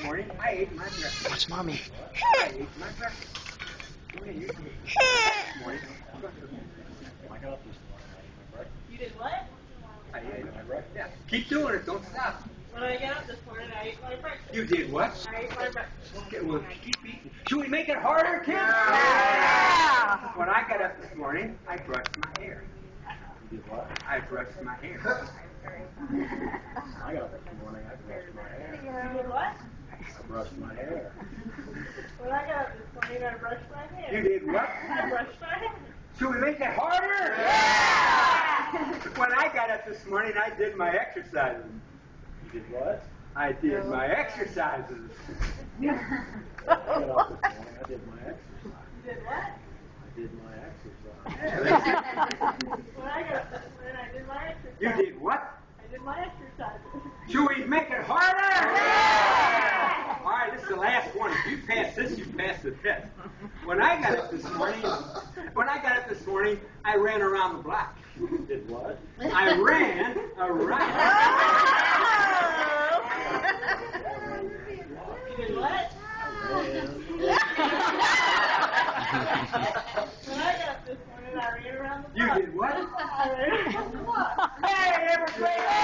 morning, I ate my breakfast. What's Mommy? I ate my breakfast. This morning, I got up this morning, I ate my breakfast. You did what? I ate my breakfast. Yeah. Keep doing it, don't stop. When I got up this morning, I ate my breakfast. You did what? I ate my breakfast. Okay, well, keep eating. Should we make it harder, kids? Yeah. When I got up this morning, I brushed my hair. You did what? I brushed my hair. I got up this morning, I brushed my hair. You did what? I brushed my hair. When I got up this morning, I brushed my hair. You did what? I brushed my hair. Should we make it harder? Yeah. When I got up this morning, I did my exercises. You did what? I did my exercises. I got up this morning, I did my exercise. You did what? I did my exercise. When I got up this morning, I did my exercise. You did what? I did my exercises. Should we make it harder? Yeah. All right, this is the last one. If you pass this, you pass the test. When I got up this morning, I ran around the block. You did what? I ran around. You did what? When I got up this morning, I ran around the block. You did what? I ran around the block. Hey, everybody!